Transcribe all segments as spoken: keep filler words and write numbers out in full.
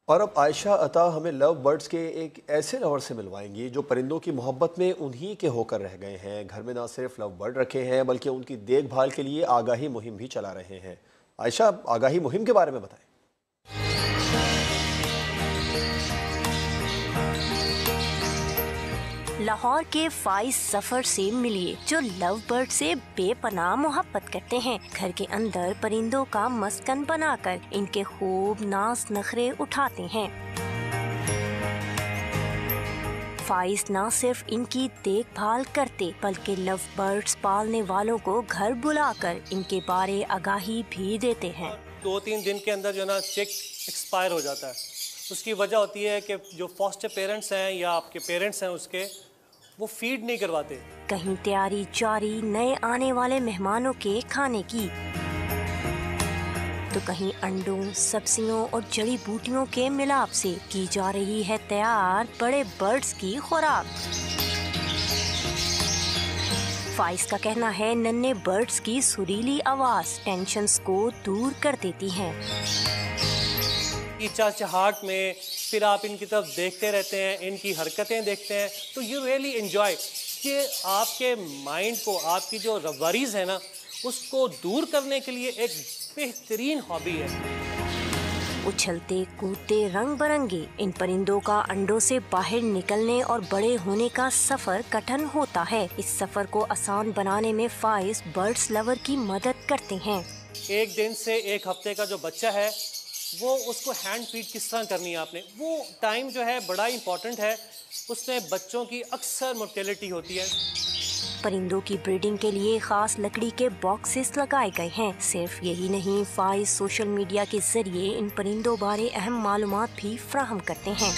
और अब आयशा अता हमें लव बर्ड्स के एक ऐसे लवर से मिलवाएंगी जो परिंदों की मोहब्बत में उन्हीं के होकर रह गए हैं। घर में ना सिर्फ लव बर्ड रखे हैं बल्कि उनकी देखभाल के लिए आगाही मुहिम भी चला रहे हैं। आयशा, आगाही मुहिम के बारे में बताएं। लाहौर के फाइज सफर से मिलिए जो लव बर्ड से बेपनाह मोहब्बत करते हैं। घर के अंदर परिंदों का मस्कन बनाकर इनके खूब नाज नखरे उठाते हैं। फाइज न सिर्फ इनकी देखभाल करते बल्कि लव बर्ड्स पालने वालों को घर बुलाकर इनके बारे आगाही भी देते हैं। दो तीन दिन के अंदर जो ना चेक एक्सपायर हो जाता है। उसकी वजह होती है कि जो फॉस्टर पेरेंट्स हैं या आपके पेरेंट्स हैं उसके वो फीड नहीं करवाते। कहीं तैयारी जारी नए आने वाले मेहमानों के खाने की, तो कहीं अंडों, सब्जियों और जड़ी बूटियों के मिलाप से की जा रही है तैयार बड़े बर्ड्स की खुराक। फाइज का कहना है नन्हे बर्ड्स की सुरीली आवाज टेंशन्स को दूर कर देती है। चहचहाट में फिर आप इनकी तरफ देखते रहते हैं, इनकी हरकतें देखते हैं तो यू रियली एंजॉय कि आपके माइंड को, आपकी जो वरीज है ना, उसको दूर करने के लिए एक बेहतरीन हॉबी है। उछलते कूदते रंग बरंगे इन परिंदों का अंडों से बाहर निकलने और बड़े होने का सफर कठिन होता है। इस सफर को आसान बनाने में फाइज बर्ड्स लवर की मदद करते हैं। एक दिन से एक हफ्ते का जो बच्चा है वो उसको हैंड फीड किस तरह करनी है आपने, वो टाइम जो है बड़ा इम्पोर्टेंट है। उसमें बच्चों की अक्सर मोर्टेलिटी होती है। परिंदों की ब्रीडिंग के लिए खास लकड़ी के बॉक्सेस लगाए गए हैं। सिर्फ यही नहीं, फाइज सोशल मीडिया के जरिए इन परिंदों बारे अहम मालूमात भी फराहम करते हैं।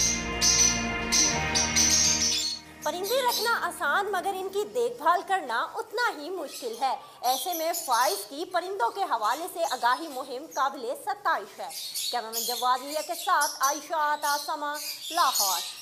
परिंदे रखना आसान मगर इनकी देखभाल करना उतना ही मुश्किल है। ऐसे में फाइज की परिंदों के हवाले से आगाही मुहिम काबिले सत्ताइश है। कैमरामैन जवाद मिया के साथ आयशा अता, समा, लाहौर।